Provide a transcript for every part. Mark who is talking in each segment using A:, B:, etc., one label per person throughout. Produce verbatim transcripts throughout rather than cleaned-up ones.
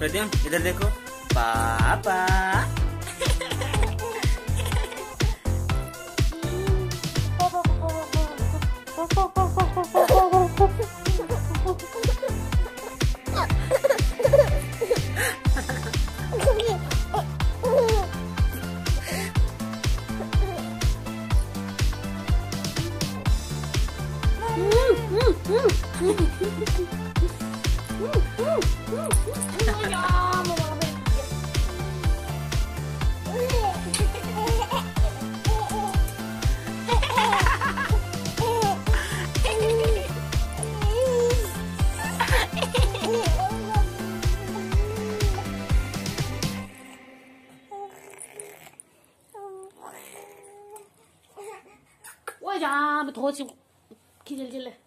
A: प्रद्युम्न इधर देखो, पापा।
B: ôi da mà thôi chịu khi lên trên này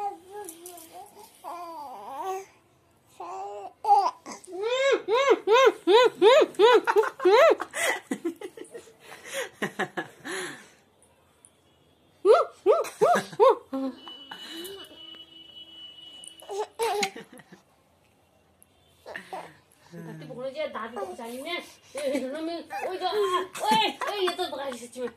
B: Tapi bukan aja dah di sini ni. Eh, nama, oi dah, oi, oi itu bukan di sini.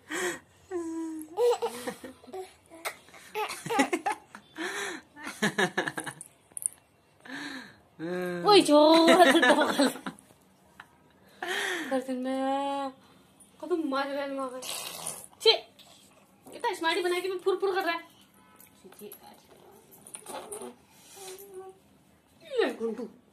B: Oi jauh terbagal. Terusnya, kau tu मार रहा है मार. ची, kita smarty बना के मैं फुर फुर कर रहा है. ची, ये गुंडू.